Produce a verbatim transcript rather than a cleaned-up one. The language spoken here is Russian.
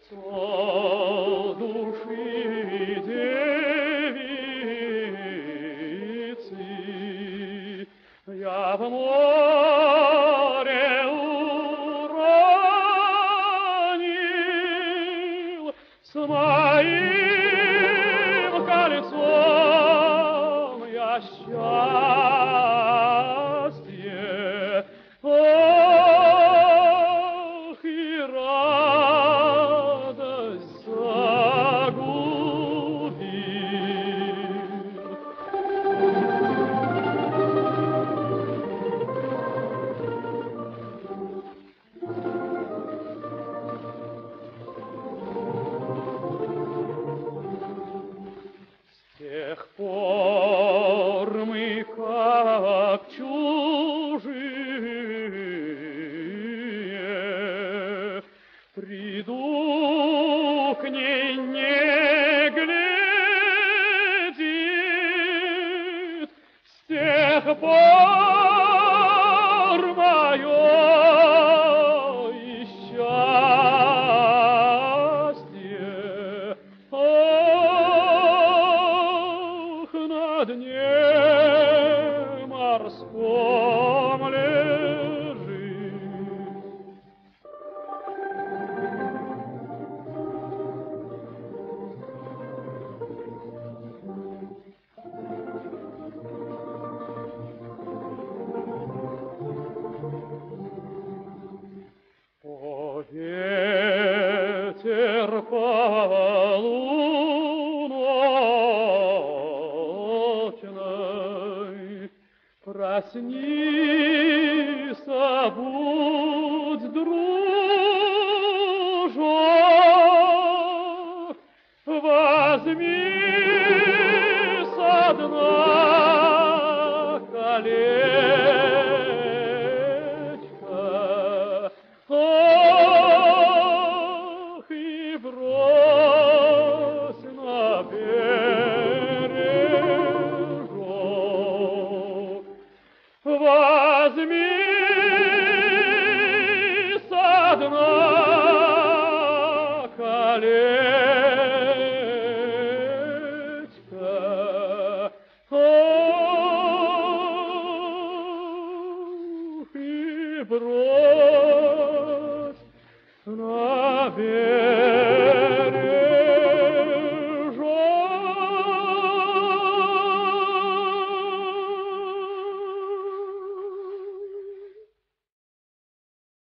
Со души девицы я в море уронил с моим кольцом я счастье. Ох, и радость загубил. С тех пор мы как чужие, приду к ней не глядит. С тех пор мое и счастье. Ох, на дне морском лежит. О, ветер полуночный, проснись, будь дружок, возьми со дна колечко. Ох, и брось на бережок. Возьми со дна колечко.